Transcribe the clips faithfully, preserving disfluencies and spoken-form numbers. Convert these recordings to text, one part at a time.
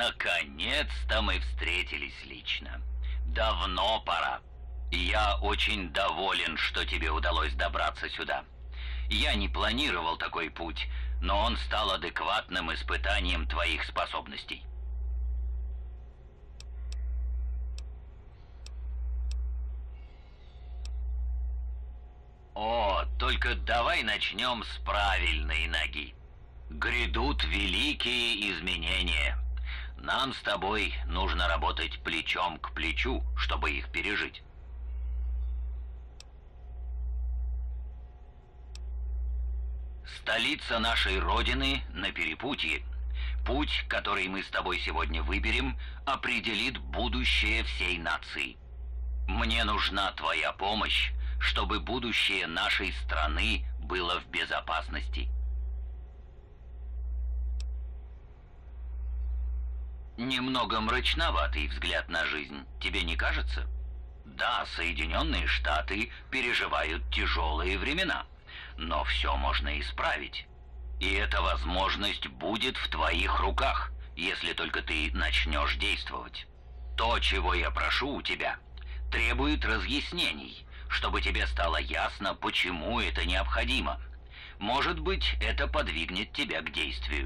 Наконец-то мы встретились лично. Давно пора. Я очень доволен, что тебе удалось добраться сюда. Я не планировал такой путь, но он стал адекватным испытанием твоих способностей. О, только давай начнем с правильной ноги. Грядут великие изменения. Нам с тобой нужно работать плечом к плечу, чтобы их пережить. Столица нашей Родины на перепутье. Путь, который мы с тобой сегодня выберем, определит будущее всей нации. Мне нужна твоя помощь, чтобы будущее нашей страны было в безопасности. Немного мрачноватый взгляд на жизнь, тебе не кажется? Да, Соединенные Штаты переживают тяжелые времена, но все можно исправить. И эта возможность будет в твоих руках, если только ты начнешь действовать. То, чего я прошу у тебя, требует разъяснений, чтобы тебе стало ясно, почему это необходимо. Может быть, это подвигнет тебя к действию.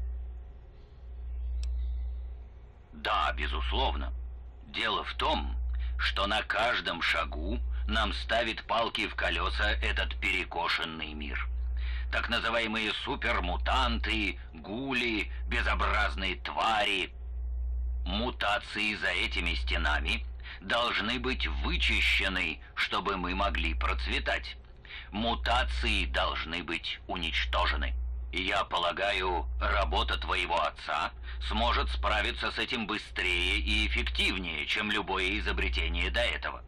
Да, безусловно. Дело в том, что на каждом шагу нам ставит палки в колеса этот перекошенный мир. Так называемые супермутанты, гули, безобразные твари. Мутации за этими стенами должны быть вычищены, чтобы мы могли процветать. Мутации должны быть уничтожены. И я полагаю, работа твоего отца сможет справиться с этим быстрее и эффективнее, чем любое изобретение до этого.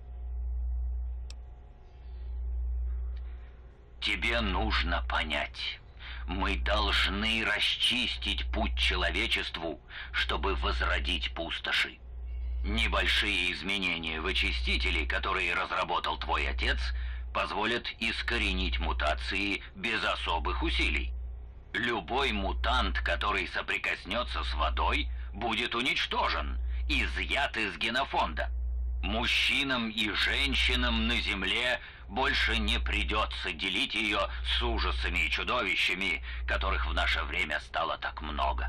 Тебе нужно понять, мы должны расчистить путь человечеству, чтобы возродить пустоши. Небольшие изменения в очистителе, которые разработал твой отец, позволят искоренить мутации без особых усилий. Любой мутант, который соприкоснется с водой, будет уничтожен, изъят из генофонда. Мужчинам и женщинам на Земле больше не придется делить ее с ужасами и чудовищами, которых в наше время стало так много.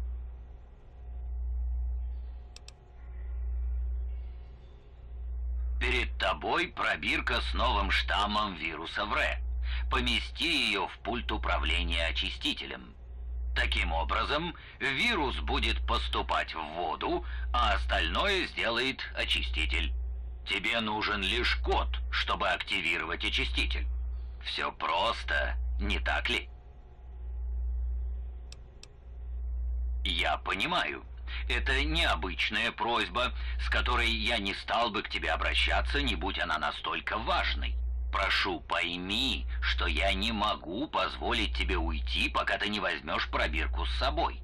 Перед тобой пробирка с новым штаммом вируса ВРЭ. Помести ее в пульт управления очистителем. Таким образом, вирус будет поступать в воду, а остальное сделает очиститель. Тебе нужен лишь код, чтобы активировать очиститель. Все просто, не так ли? Я понимаю. Это необычная просьба, с которой я не стал бы к тебе обращаться, не будь она настолько важной. Прошу, пойми, что я не могу позволить тебе уйти, пока ты не возьмешь пробирку с собой.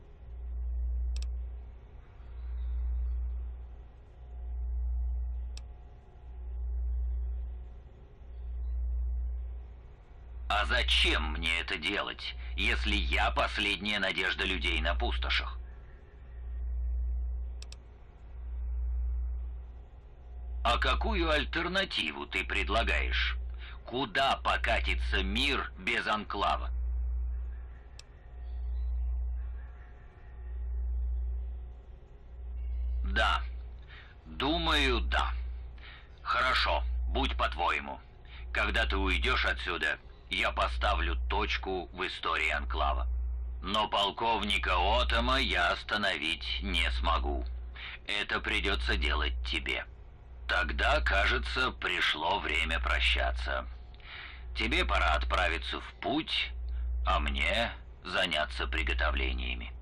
А зачем мне это делать, если я последняя надежда людей на пустошах? А какую альтернативу ты предлагаешь? Куда покатится мир без анклава? Да. Думаю, да. Хорошо, будь по-твоему. Когда ты уйдешь отсюда, я поставлю точку в истории анклава. Но полковника Отома я остановить не смогу. Это придется делать тебе. Тогда, кажется, пришло время прощаться. Тебе пора отправиться в путь, а мне заняться приготовлениями.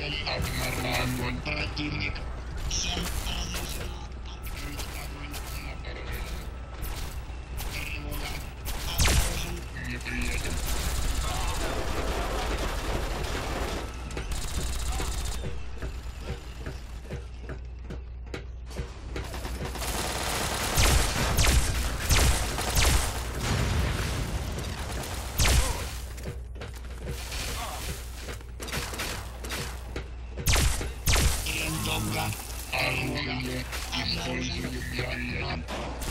Огонь, противник. Всем разрешено открыть огонь на поражение. Тревога. Обнаружен неприятель. Тревога. Оружие. Используем неприятель.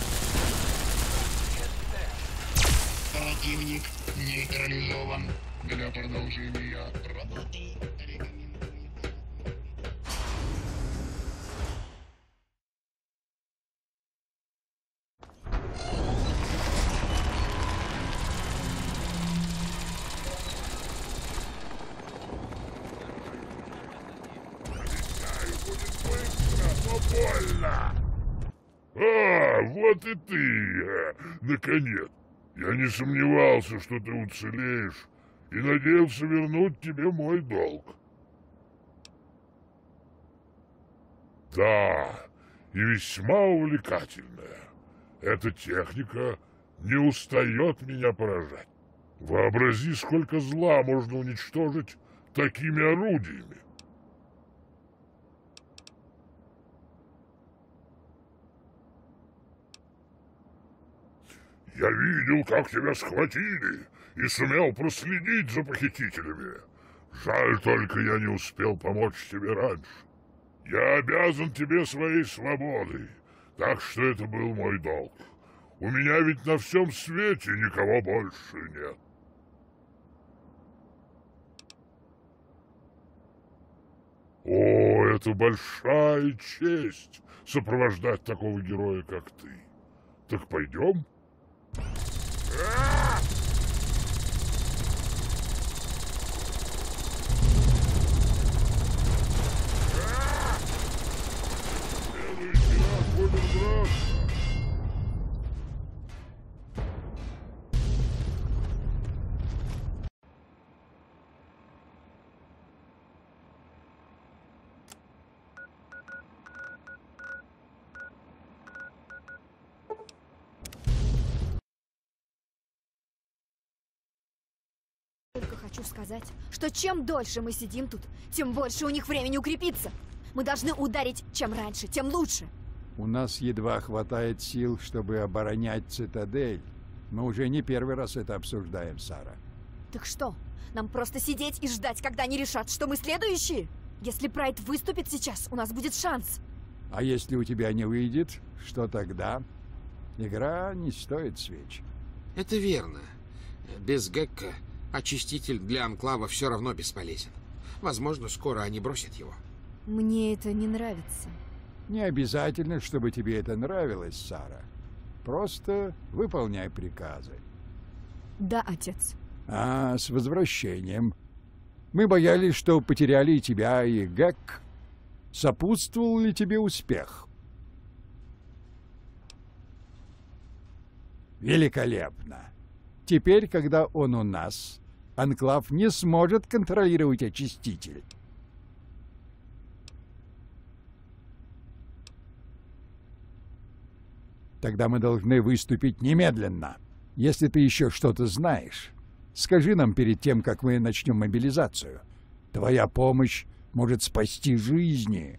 Противник нейтрализован. Для продолжения работы рекомендуется. Больно! А, вот и ты! Наконец! Я не сомневался, что ты уцелеешь, и надеялся вернуть тебе мой долг. Да, и весьма увлекательная. Эта техника не устает меня поражать. Вообрази, сколько зла можно уничтожить такими орудиями. Я видел, как тебя схватили, и сумел проследить за похитителями. Жаль только, я не успел помочь тебе раньше. Я обязан тебе своей свободой, так что это был мой долг. У меня ведь на всем свете никого больше нет. О, это большая честь сопровождать такого героя, как ты. Так пойдем? Следующий раз будем драться. Только хочу сказать, что чем дольше мы сидим тут, тем больше у них времени укрепиться. Мы должны ударить чем раньше, тем лучше. У нас едва хватает сил, чтобы оборонять цитадель. Мы уже не первый раз это обсуждаем, Сара. Так что, нам просто сидеть и ждать, когда они решат, что мы следующие? Если Прайд выступит сейчас, у нас будет шанс. А если у тебя не выйдет, что тогда? Игра не стоит свеч. Это верно. Без Гекка очиститель для Анклава все равно бесполезен. Возможно, скоро они бросят его. Мне это не нравится. Не обязательно, чтобы тебе это нравилось, Сара. Просто выполняй приказы. Да, отец. А, с возвращением. Мы боялись, что потеряли и тебя, и Гек. Сопутствовал ли тебе успех? Великолепно. Теперь, когда он у нас, Анклав не сможет контролировать очиститель. Тогда мы должны выступить немедленно. Если ты еще что-то знаешь, скажи нам перед тем, как мы начнем мобилизацию. Твоя помощь может спасти жизни.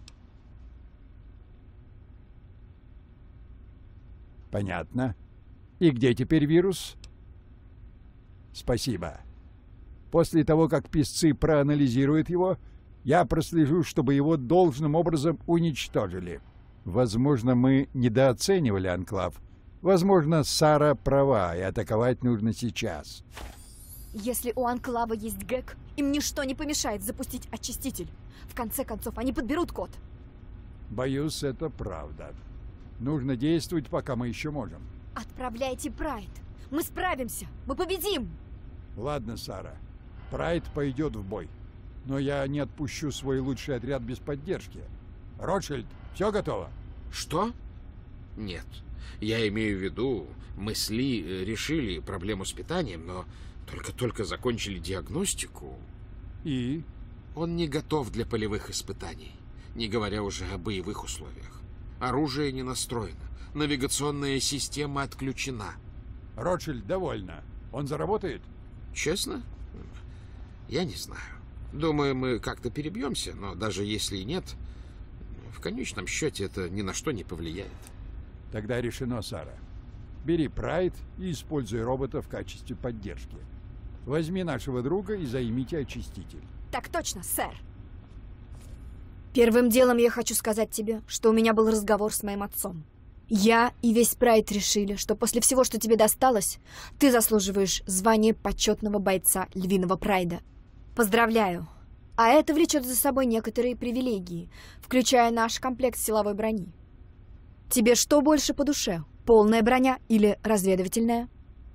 Понятно. И где теперь вирус? Спасибо. После того, как писцы проанализируют его, я прослежу, чтобы его должным образом уничтожили. Возможно, мы недооценивали Анклав. Возможно, Сара права, и атаковать нужно сейчас. Если у Анклава есть Гек, им ничто не помешает запустить очиститель. В конце концов, они подберут код. Боюсь, это правда. Нужно действовать, пока мы еще можем. Отправляйте Прайд. Мы справимся. Мы победим. Ладно, Сара. Прайд пойдет в бой. Но я не отпущу свой лучший отряд без поддержки. Ротшильд, все готово? Что? Нет. Я имею в виду, мы с Ли решили проблему с питанием, но только-только закончили диагностику. И? Он не готов для полевых испытаний, не говоря уже о боевых условиях. Оружие не настроено, навигационная система отключена. Ротшильд, довольно. Он заработает? Честно? Я не знаю. Думаю, мы как-то перебьемся, но даже если и нет, в конечном счете это ни на что не повлияет. Тогда решено, Сара. Бери Прайд и используй робота в качестве поддержки. Возьми нашего друга и займите очиститель. Так точно, сэр. Первым делом я хочу сказать тебе, что у меня был разговор с моим отцом. Я и весь Прайд решили, что после всего, что тебе досталось, ты заслуживаешь звания почетного бойца Львиного Прайда. Поздравляю. А это влечет за собой некоторые привилегии, включая наш комплект силовой брони. Тебе что больше по душе? Полная броня или разведывательная?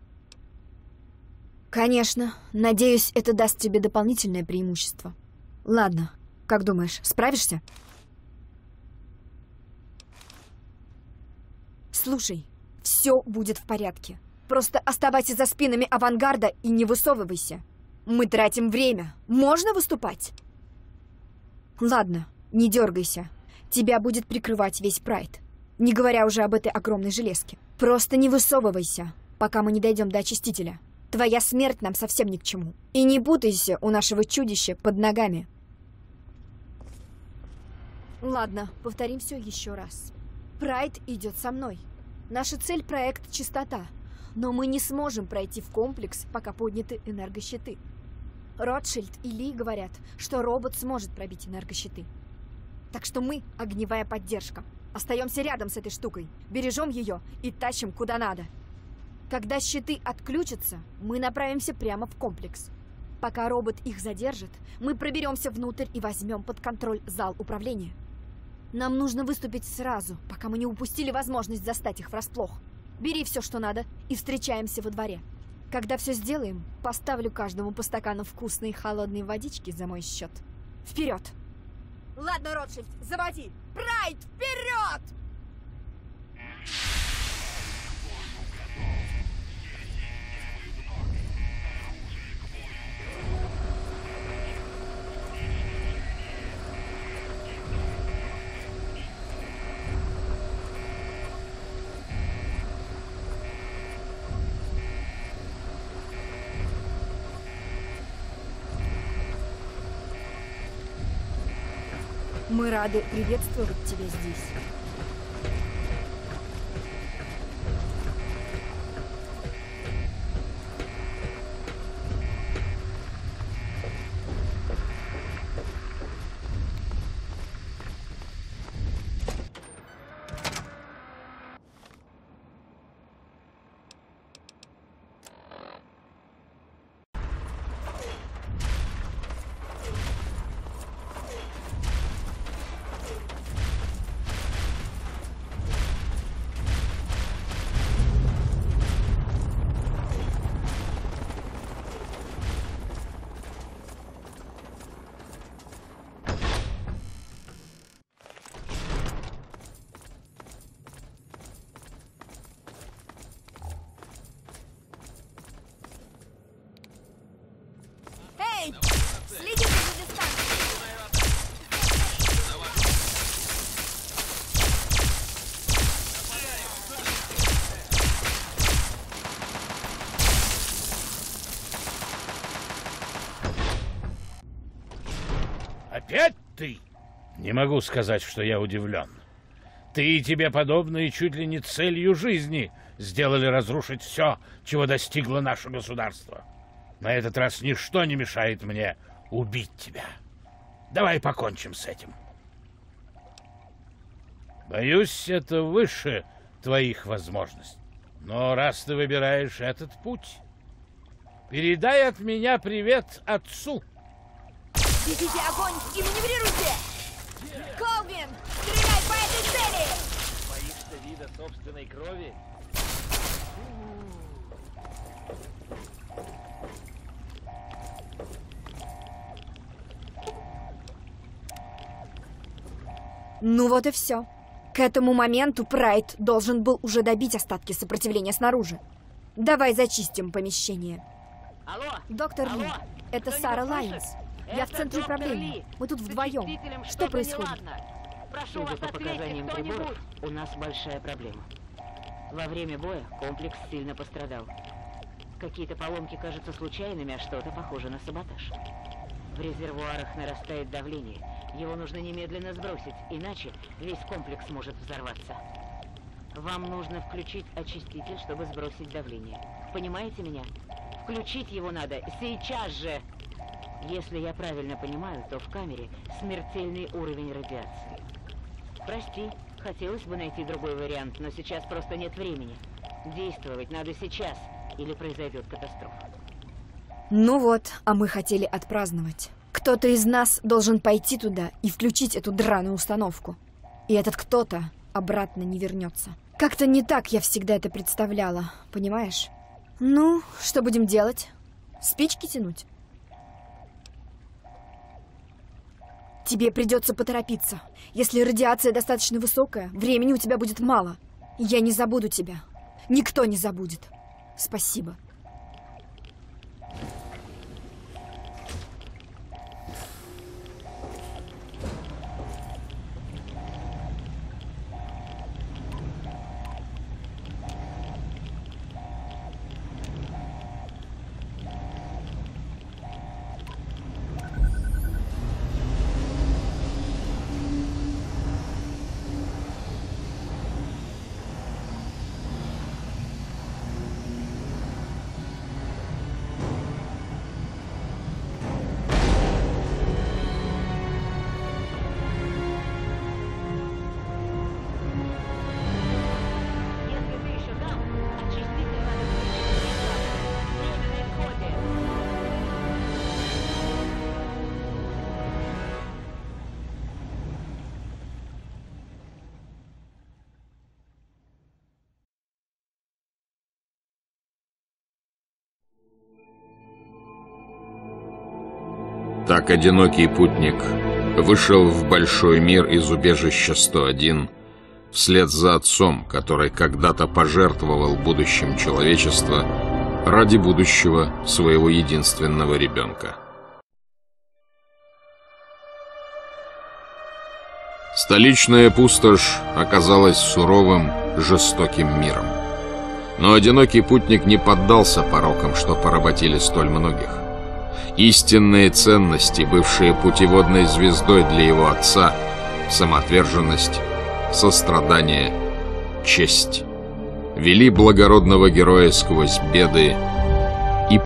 Конечно. Надеюсь, это даст тебе дополнительное преимущество. Ладно. Как думаешь, справишься? Слушай, все будет в порядке. Просто оставайся за спинами авангарда и не высовывайся. Мы тратим время. Можно выступать? Ладно, не дергайся. Тебя будет прикрывать весь Прайд. Не говоря уже об этой огромной железке. Просто не высовывайся, пока мы не дойдем до очистителя. Твоя смерть нам совсем ни к чему. И не путайся у нашего чудища под ногами. Ладно, повторим все еще раз. Прайд идет со мной. Наша цель — проект «Чистота». Но мы не сможем пройти в комплекс, пока подняты энергощиты. Ротшильд и Ли говорят, что робот сможет пробить энергощиты. Так что мы — огневая поддержка. Остаемся рядом с этой штукой, бережем ее и тащим куда надо. Когда щиты отключатся, мы направимся прямо в комплекс. Пока робот их задержит, мы проберемся внутрь и возьмем под контроль зал управления. Нам нужно выступить сразу, пока мы не упустили возможность застать их врасплох. Бери все, что надо, и встречаемся во дворе. Когда все сделаем, поставлю каждому по стакану вкусной холодной водички за мой счет. Вперед! Ладно, Ротшильд, заводи! Прайд, вперед! Мы рады приветствовать тебя здесь. Эй! Следите за дистанцией! Опять ты? Не могу сказать, что я удивлен. Ты и тебе подобные чуть ли не целью жизни сделали разрушить все, чего достигло наше государство. На этот раз ничто не мешает мне убить тебя. Давай покончим с этим. Боюсь, это выше твоих возможностей. Но раз ты выбираешь этот путь, передай от меня привет отцу. Везите огонь и маневрируйте! Колвин, стреляй по этой цели! Боишься вида собственной крови? Ну вот и все. К этому моменту Прайд должен был уже добить остатки сопротивления снаружи. Давай зачистим помещение. Алло! Доктор Алло! Ли, это Кто-нибудь Сара слышит? Лайнс. Я в центре управления. Мы тут вдвоем. Что происходит? Прошу вас, по показаниям приборов, у нас большая проблема. Во время боя комплекс сильно пострадал. Какие-то поломки кажутся случайными, а что-то похоже на саботаж. В резервуарах нарастает давление. Его нужно немедленно сбросить, иначе весь комплекс может взорваться. Вам нужно включить очиститель, чтобы сбросить давление. Понимаете меня? Включить его надо сейчас же! Если я правильно понимаю, то в камере смертельный уровень радиации. Прости, хотелось бы найти другой вариант, но сейчас просто нет времени. Действовать надо сейчас, или произойдет катастрофа. Ну вот, а мы хотели отпраздновать. Кто-то из нас должен пойти туда и включить эту драную установку. И этот кто-то обратно не вернется. Как-то не так я всегда это представляла, понимаешь? Ну, что будем делать? Спички тянуть? Тебе придется поторопиться. Если радиация достаточно высокая, времени у тебя будет мало. Я не забуду тебя. Никто не забудет. Спасибо. Так одинокий путник вышел в большой мир из убежища сто один вслед за отцом, который когда-то пожертвовал будущим человечества ради будущего своего единственного ребенка. Столичная пустошь оказалась суровым, жестоким миром. Но одинокий путник не поддался порокам, что поработили столь многих. Истинные ценности, бывшие путеводной звездой для его отца, самоотверженность, сострадание, честь, вели благородного героя сквозь беды и...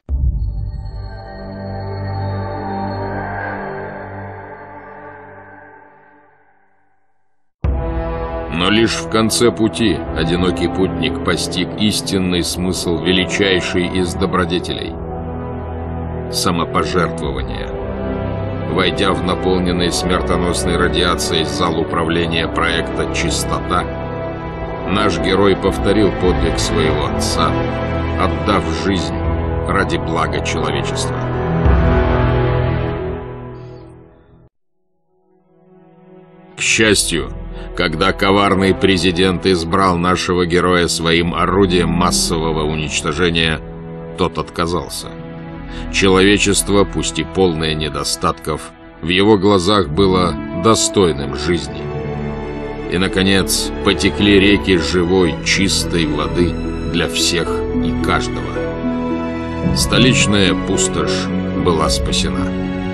Но лишь в конце пути одинокий путник постиг истинный смысл величайшей из добродетелей — самопожертвование. Войдя в наполненный смертоносной радиацией зал управления проекта «Чистота», наш герой повторил подвиг своего отца, отдав жизнь ради блага человечества. К счастью, когда коварный президент избрал нашего героя своим орудием массового уничтожения, тот отказался. Человечество, пусть и полное недостатков, в его глазах было достойным жизни. И, наконец, потекли реки живой, чистой воды для всех и каждого. Столичная пустошь была спасена.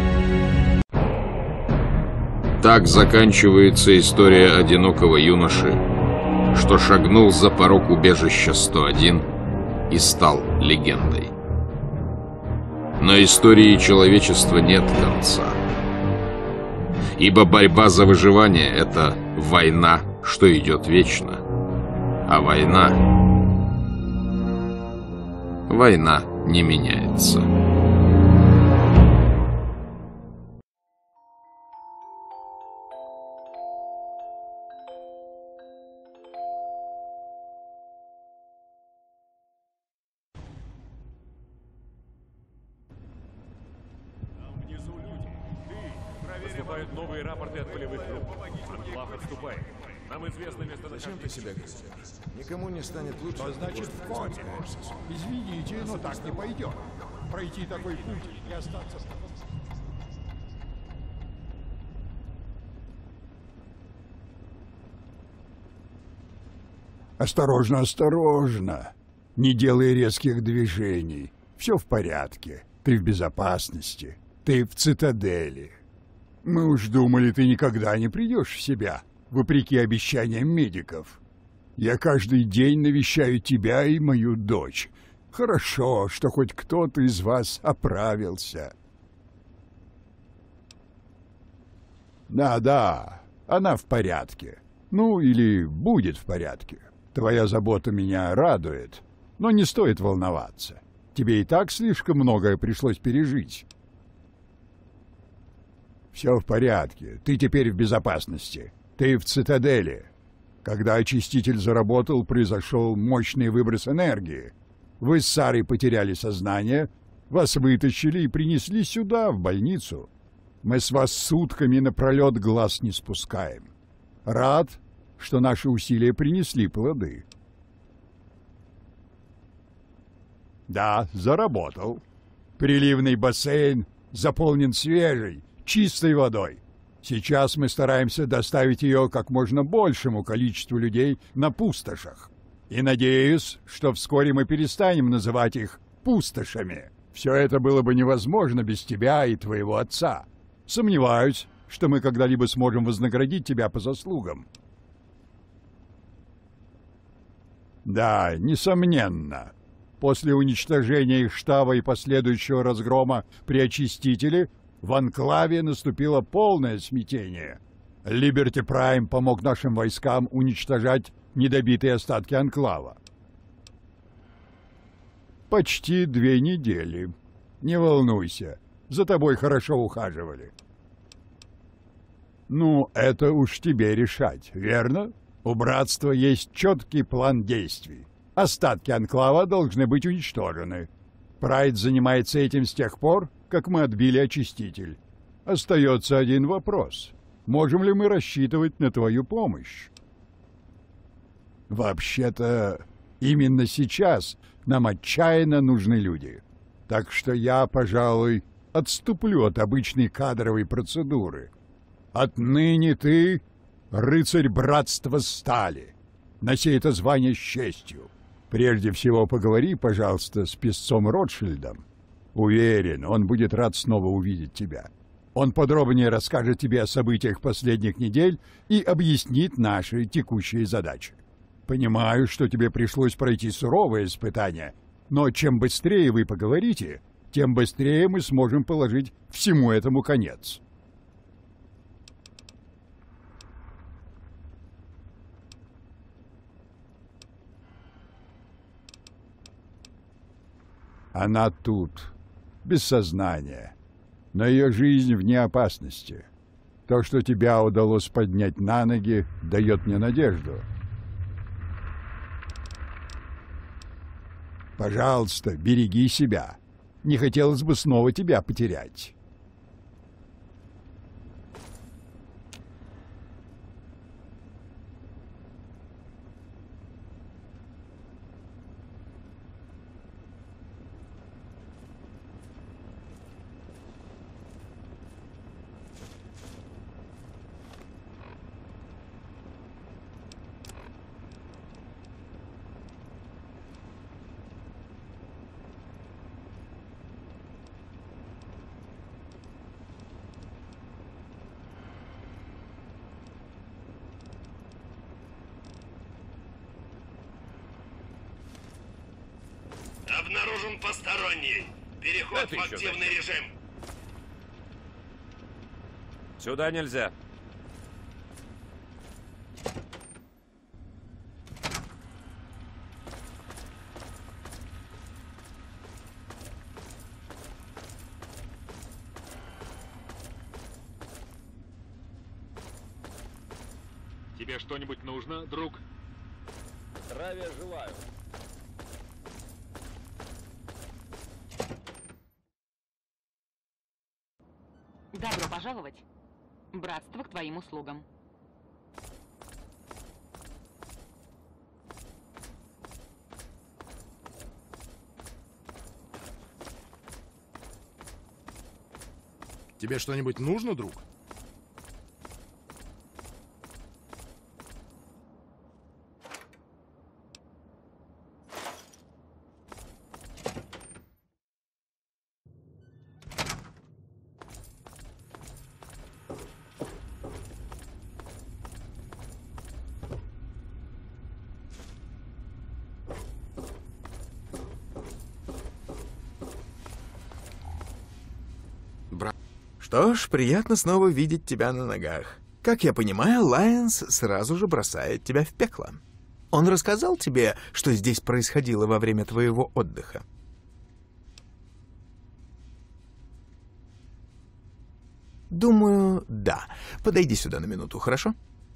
Так заканчивается история одинокого юноши, что шагнул за порог убежища сто один и стал легендой. Но истории человечества нет конца. Ибо борьба за выживание — это война, что идет вечно. А война... Война не меняется. Поступают новые рапорты от полевых групп. Анклав отступает. Нам известно место... Зачем ты себя грызешь? Никому не станет лучше. Что значит в коме? Извините, но так не пойдет. Пройти такой путь и остаться... Осторожно, осторожно. Не делай резких движений. Все в порядке. Ты в безопасности. Ты в цитадели. Мы уж думали, ты никогда не придешь в себя, вопреки обещаниям медиков. Я каждый день навещаю тебя и мою дочь. Хорошо, что хоть кто-то из вас оправился. Да-да, она в порядке. Ну, или будет в порядке. Твоя забота меня радует, но не стоит волноваться. Тебе и так слишком многое пришлось пережить. Все в порядке. Ты теперь в безопасности. Ты в цитадели. Когда очиститель заработал, произошел мощный выброс энергии. Вы с Сарой потеряли сознание, вас вытащили и принесли сюда, в больницу. Мы с вас сутками напролет глаз не спускаем. Рад, что наши усилия принесли плоды. Да, заработал. Приливный бассейн заполнен свежей, чистой водой. Сейчас мы стараемся доставить ее как можно большему количеству людей на пустошах. И надеюсь, что вскоре мы перестанем называть их пустошами. Все это было бы невозможно без тебя и твоего отца. Сомневаюсь, что мы когда-либо сможем вознаградить тебя по заслугам. Да, несомненно. После уничтожения их штаба и последующего разгрома при Очистителе в Анклаве наступило полное смятение. Либерти Прайм помог нашим войскам уничтожать недобитые остатки Анклава. Почти две недели. Не волнуйся, за тобой хорошо ухаживали. Ну, это уж тебе решать, верно? У Братства есть четкий план действий. Остатки Анклава должны быть уничтожены. Прайд занимается этим с тех пор, как мы отбили Очиститель. Остается один вопрос. Можем ли мы рассчитывать на твою помощь? Вообще-то, именно сейчас нам отчаянно нужны люди. Так что я, пожалуй, отступлю от обычной кадровой процедуры. Отныне ты — рыцарь Братства Стали. Носи это звание с честью. Прежде всего поговори, пожалуйста, с писцом Ротшильдом. Уверен, он будет рад снова увидеть тебя. Он подробнее расскажет тебе о событиях последних недель и объяснит наши текущие задачи. Понимаю, что тебе пришлось пройти суровое испытание, но чем быстрее вы поговорите, тем быстрее мы сможем положить всему этому конец. Она тут, без сознания, но ее жизнь вне опасности. То, что тебя удалось поднять на ноги, дает мне надежду. Пожалуйста, береги себя. Не хотелось бы снова тебя потерять. Обнаружен посторонний. Переход в активный режим. Сюда нельзя. Тебе что-нибудь нужно, друг? Здравия желаю. Добро пожаловать. Братство к твоим услугам. Тебе что-нибудь нужно, друг? Что ж, приятно снова видеть тебя на ногах. Как я понимаю, Лайонс сразу же бросает тебя в пекло. Он рассказал тебе, что здесь происходило во время твоего отдыха? Думаю, да. Подойди сюда на минуту, хорошо?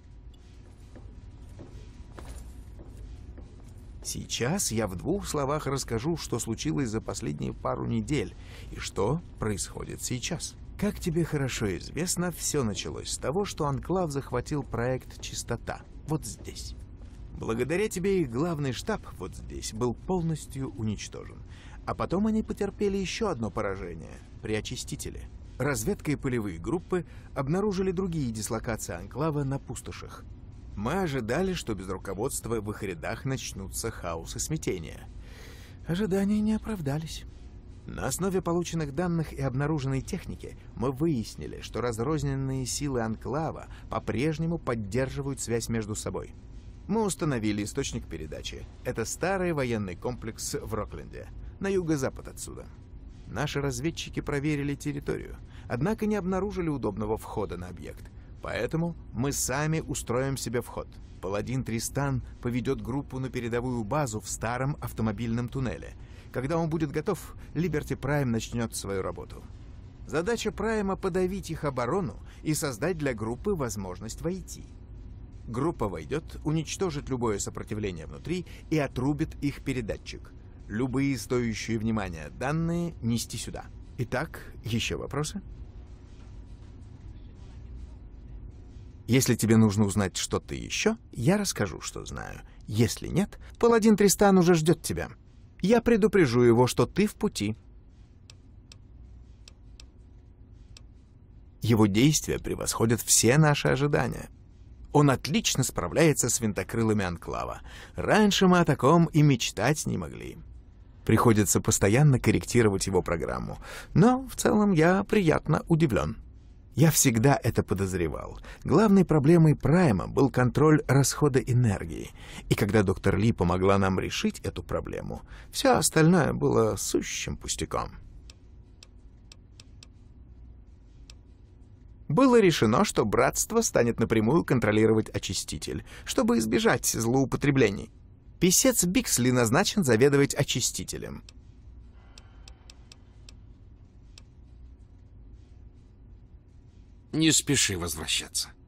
Сейчас я в двух словах расскажу, что случилось за последние пару недель и что происходит сейчас. Как тебе хорошо известно, все началось с того, что Анклав захватил проект «Чистота» вот здесь. Благодаря тебе их главный штаб вот здесь был полностью уничтожен. А потом они потерпели еще одно поражение при Очистителе. Разведка и полевые группы обнаружили другие дислокации Анклава на пустошах. Мы ожидали, что без руководства в их рядах начнутся хаос и смятение. Ожидания не оправдались. На основе полученных данных и обнаруженной техники мы выяснили, что разрозненные силы Анклава по-прежнему поддерживают связь между собой. Мы установили источник передачи. Это старый военный комплекс в Рокленде, на юго-запад отсюда. Наши разведчики проверили территорию, однако не обнаружили удобного входа на объект. Поэтому мы сами устроим себе вход. Паладин Тристан поведет группу на передовую базу в старом автомобильном туннеле. Когда он будет готов, Либерти Прайм начнет свою работу. Задача Прайма — подавить их оборону и создать для группы возможность войти. Группа войдет, уничтожит любое сопротивление внутри и отрубит их передатчик. Любые стоящие внимания данные нести сюда. Итак, еще вопросы? Если тебе нужно узнать что-то еще, я расскажу, что знаю. Если нет, Паладин Тристан уже ждет тебя. Я предупрежу его, что ты в пути. Его действия превосходят все наши ожидания. Он отлично справляется с винтокрылами Анклава. Раньше мы о таком и мечтать не могли. Приходится постоянно корректировать его программу. Но в целом я приятно удивлен. Я всегда это подозревал. Главной проблемой Прайма был контроль расхода энергии. И когда доктор Ли помогла нам решить эту проблему, все остальное было сущим пустяком. Было решено, что Братство станет напрямую контролировать Очиститель, чтобы избежать злоупотреблений. Писец Биксли назначен заведовать Очистителем. Не спеши возвращаться.